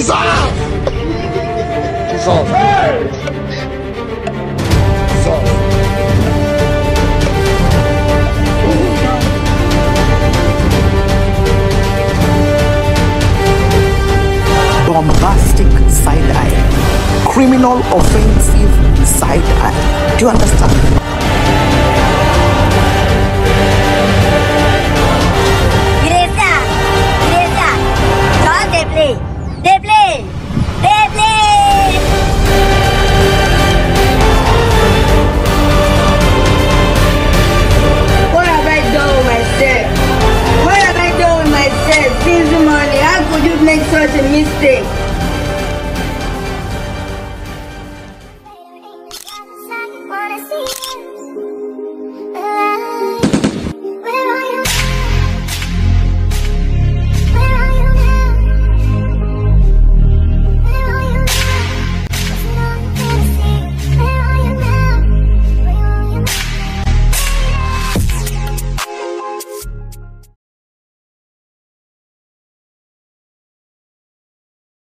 Bombastic side eye, criminal offensive side eye. Do you understand? What have I done with myself? What have I done with myself since the morning? How could you make such a mistake?